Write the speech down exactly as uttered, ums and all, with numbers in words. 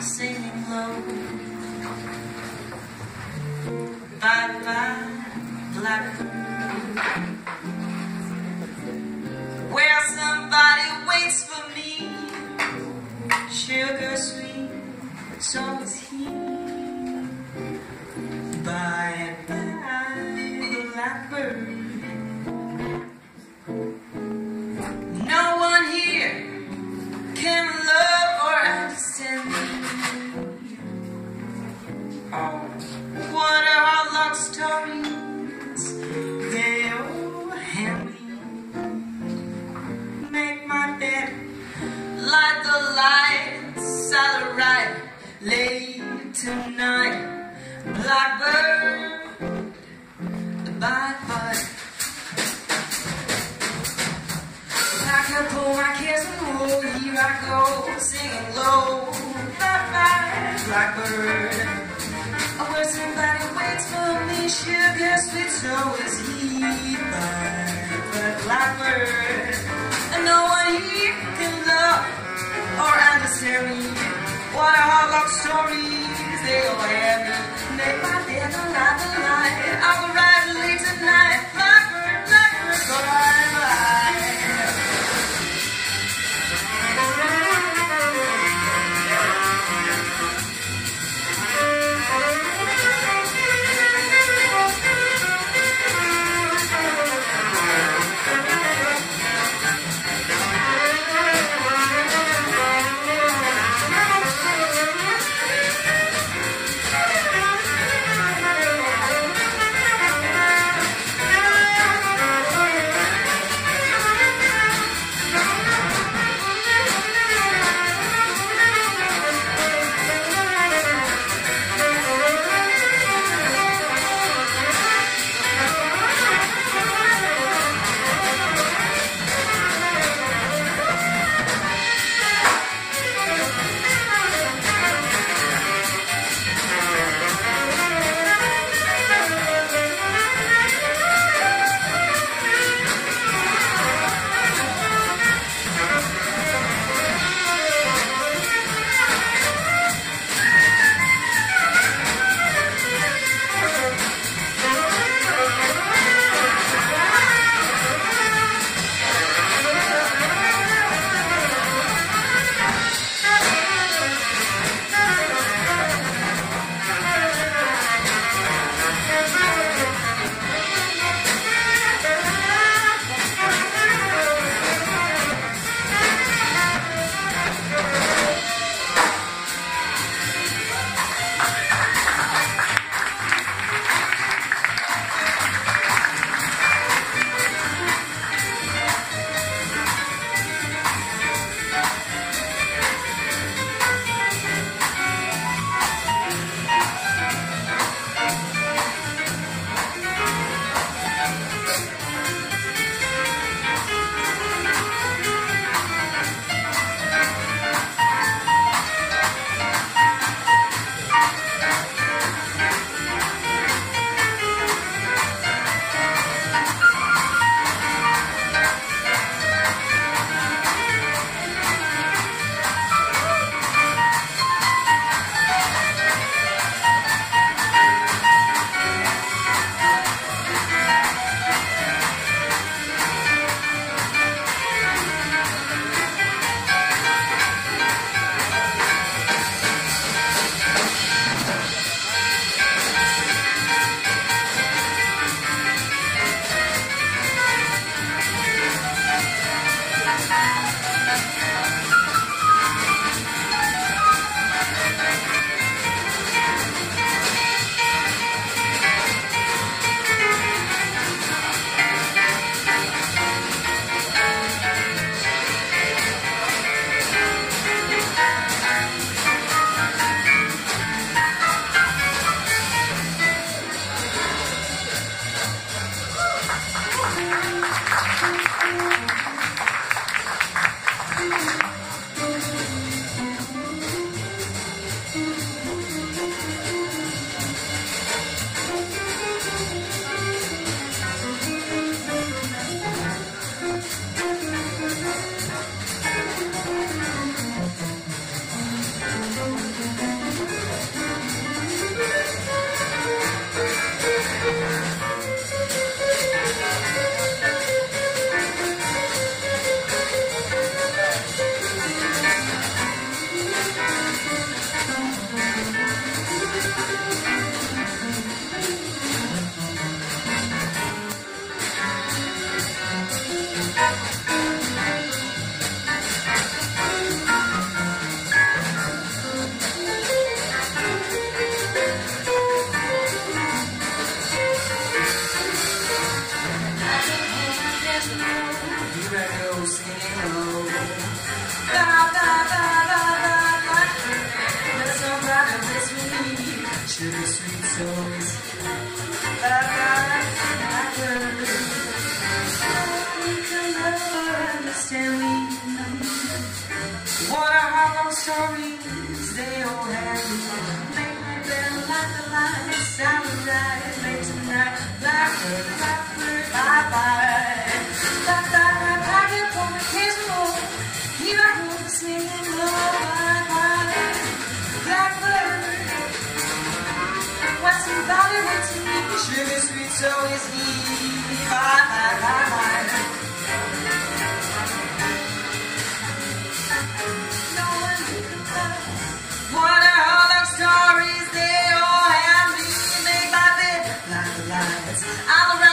singing low. Bye bye, blackbird. Where somebody waits for me, sugar sweet, so is he. Bye bye, blackbird. No one here can love or understand me. Oh, what are our love stories? They all hand me. Make my bed, light the lights, I'll ride late tonight. Blackbird, bye bye. I can pull my cares and wool, here I go, singing low. Bye bye, blackbird. Oh, where somebody waits for me, sugar sweet, so is he. Bye bye, blackbird. And no one here can love or understand me. What are our love stories? They all have me. Make my bed, the light, the light. I will ride late tonight. Blackbird, blackbird, bye bye. Sugar sweet songs that I heard. We can never understand me. What are our long stories? They all have me. Make my bed like the lights. Sound right, make tonight. Blackbird, blackbird, bye bye. Black, black, black, pocket for my kids more. Here I go singing low, bye bye. Blackbird. What's somebody went to me? Sugar sweet, so is he. Bye, bye, bye, bye. No one can tell. What are all the stories? They all have me. Make my bed like the lights. I'm around.